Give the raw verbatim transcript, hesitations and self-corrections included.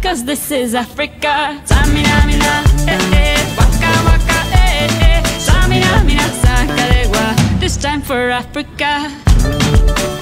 cause this is Africa. Samina, mina, eh, eh, waka, waka, eh, eh. Samina, mina, sakalegua. This time for Africa.